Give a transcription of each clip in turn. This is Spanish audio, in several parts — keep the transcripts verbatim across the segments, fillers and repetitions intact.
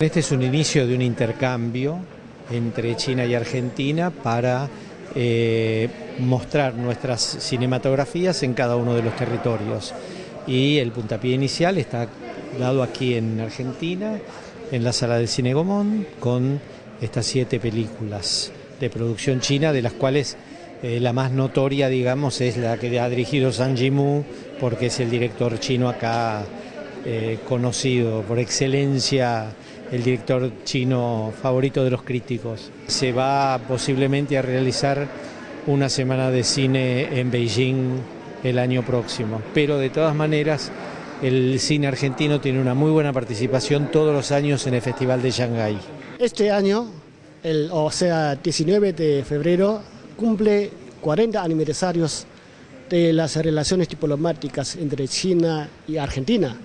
Este es un inicio de un intercambio entre China y Argentina para eh, mostrar nuestras cinematografías en cada uno de los territorios. Y el puntapié inicial está dado aquí en Argentina, en la Sala del Cine Gaumont, con estas siete películas de producción china, de las cuales eh, la más notoria, digamos, es la que ha dirigido Zhang Yimou, porque es el director chino acá eh, conocido por excelencia, el director chino favorito de los críticos. Se va posiblemente a realizar una semana de cine en Beijing el año próximo, pero de todas maneras el cine argentino tiene una muy buena participación todos los años en el Festival de Shanghái. Este año, el, o sea, diecinueve de febrero, cumple cuarenta aniversarios de las relaciones diplomáticas entre China y Argentina.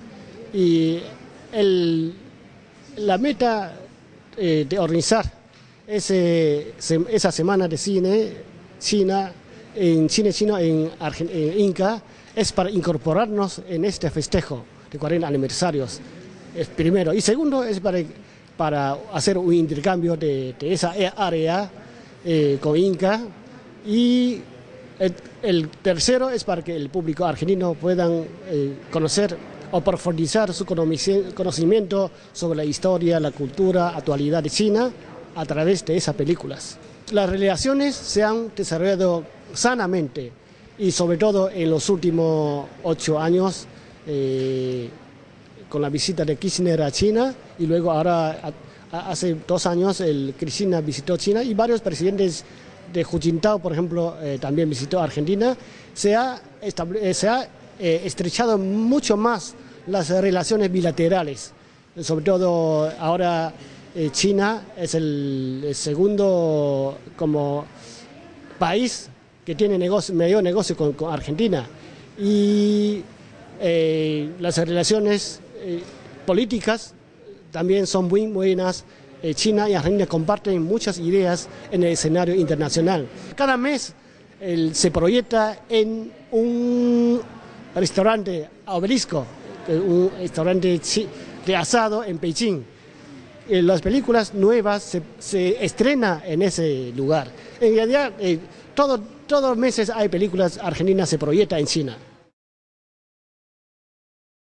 Y el, la meta eh, de organizar ese, esa semana de cine China, en cine chino en, Argen, en Inca, es para incorporarnos en este festejo de cuarenta aniversarios, es primero. Y segundo, es para, para hacer un intercambio de, de esa área eh, con Inca. Y el, el tercero es para que el público argentino puedan eh, conocer o profundizar su conocimiento sobre la historia, la cultura, actualidad de China a través de esas películas. Las relaciones se han desarrollado sanamente y sobre todo en los últimos ocho años eh, con la visita de Kirchner a China, y luego ahora a, a, hace dos años el Cristina visitó China y varios presidentes de Hu Jintao, por ejemplo, eh, también visitó Argentina. Se ha, estable, se ha eh, estrechado mucho más las relaciones bilaterales, sobre todo ahora eh, China es el, el segundo como país que tiene negocio, mayor negocio con, con Argentina, y eh, las relaciones eh, políticas también son muy buenas. Eh, China y Argentina comparten muchas ideas en el escenario internacional. Cada mes el, se proyecta en un restaurante Obelisco, un restaurante de asado en Beijing. Eh, las películas nuevas se, se estrenan en ese lugar. En realidad, eh, todo, todos los meses hay películas argentinas que se proyectan en China.